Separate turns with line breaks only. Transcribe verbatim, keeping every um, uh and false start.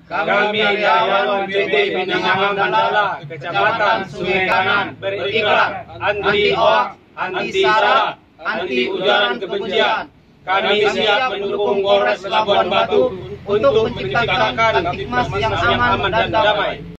Kami karyawan P T Pinangangan Mandala, Kecamatan Sungai Kanan, berikrar anti hoaks, anti sara, anti ujaran kebencian. Kami siap mendukung Polres Labuan Batu untuk menciptakan Kamtibmas yang aman dan damai.